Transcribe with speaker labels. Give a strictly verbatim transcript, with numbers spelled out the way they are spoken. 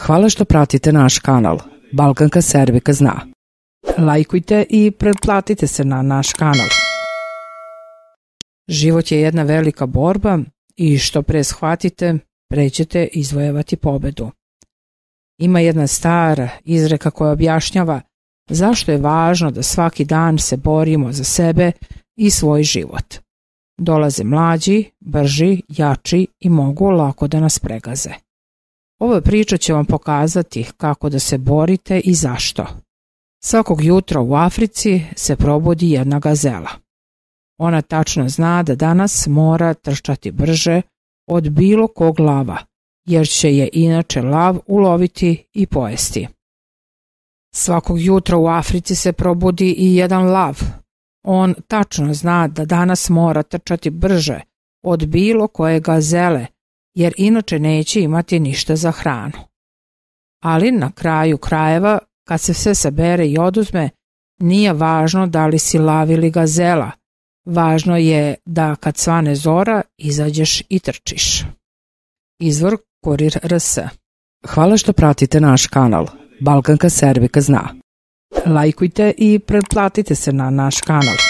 Speaker 1: Hvala što pratite naš kanal. Balkanka Serbika zna. Lajkujte i pretplatite se na naš kanal. Život je jedna velika borba i što pre shvatite, pre ćete izvojevati pobedu. Ima jedna stara izreka koja objašnjava zašto je važno da svaki dan se borimo za sebe i svoj život. Dolaze mlađi, brži, jači i mogu lako da nas pregaze. Ova priča će vam pokazati kako da se borite i zašto. Svakog jutra u Africi se probudi jedna gazela. Ona tačno zna da danas mora trčati brže od bilo kog lava, jer će je inače lav uloviti i pojesti. Svakog jutra u Africi se probudi i jedan lav. On tačno zna da danas mora trčati brže od bilo koje gazele, jer inače neće imati ništa za hranu. Ali na kraju krajeva, kad se sve sabere i oduzme, nije važno da li si lav ili gazela. Važno je da kad svane zora, izađeš i trčiš. Izvor Kurir R S. Hvala što pratite naš kanal. Balkanka Serbika zna. Lajkujte i pretplatite se na naš kanal.